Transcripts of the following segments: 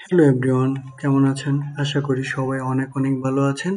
Hello everyone, কেমন আছেন? আশা করি সবাই অনেক অনেক ভালো আছেন।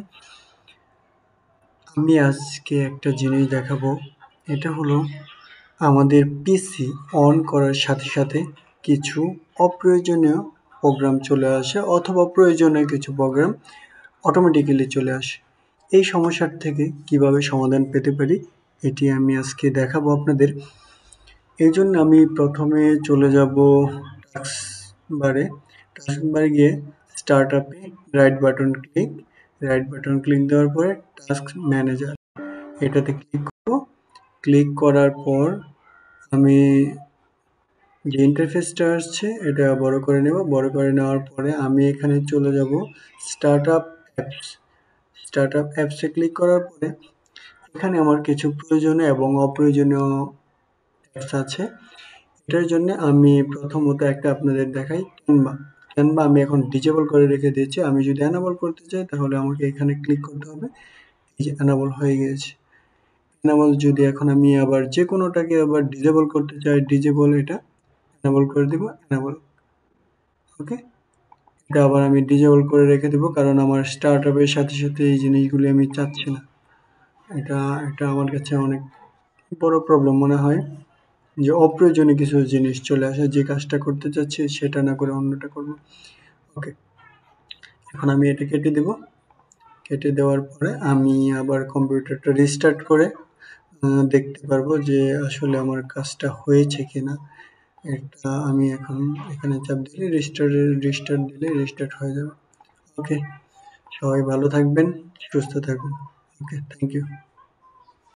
আমি আজকে একটা জিনিস দেখাবো। এটা হলো আমাদের পিসি অন করার সাথে সাথে কিছু অপ্রয়োজনীয় প্রোগ্রাম চলে আসে অথবা প্রয়োজনীয় কিছু প্রোগ্রাম অটোমেটিক্যালি চলে আসে। এই সমস্যার থেকে কিভাবে সমাধান পেতে পারি এটি আমি আজকে দেখাবো আপনাদের। এই জন্য আমি প্রথমে চলে যাব টাস্ক বারে। টাস্ক বারে গিয়ে স্টার্ট আপে রাইট বাটন ক্লিক দেওয়ার পরে টাস্ক ম্যানেজার এটাতে ক্লিক করব। ক্লিক করার পর আমি যে ইন্টারফেসটা আসছে এটা বড় করে নেব। বড় করে নেওয়ার পরে আমি এখানে চলে যাব startup apps. Startup অ্যাপসে ক্লিক করার পরে এখানে আমার কিছু প্রয়োজনীয় এবং অপ্রয়োজনীয় অ্যাপস আছে। এটার জন্য আমি প্রথমত একটা আপনাদের দেখাই ক্যানভা। ক্যানভা আমি এখন ডিসেবল করে রেখে দিয়েছি। আমি যদি এনেবল করতে চাই তাহলে আমাকে এখানে ক্লিক করতে হবে। এই যে এনেবল হয়ে গিয়েছে। এনেবল যদি এখন আমি আবার যে কোনোটাকে আবার ডিসেবল করতে চাই, ডিসেবল এটা এনেবল করে দিব, এনেবল। ওকে, এটা আবার আমি ডিসেবল করে রেখে দেবো কারণ আমার স্টার্ট আপের সাথে সাথে এই জিনিসগুলি আমি চাচ্ছি না। এটা এটা আমার কাছে অনেক বড় প্রবলেম মনে হয় যে অপ্রয়োজনীয় কিছু জিনিস চলে আসে, যে কাজটা করতে চাচ্ছি সেটা না করে অন্যটা করব। ওকে, এখন আমি এটা কেটে দেব। কেটে দেওয়ার পরে আমি আবার কম্পিউটারটা রিস্টার্ট করে দেখতে পারবো যে আসলে আমার কাজটা হয়েছে কিনা। এটা আমি এখন এখানে চাপ দিলে রিস্টার্ট দিলে রিস্টার্ট হয়ে যাবে। ওকে, সবাই ভালো থাকবেন, সুস্থ থাকবেন। Okay, thank you.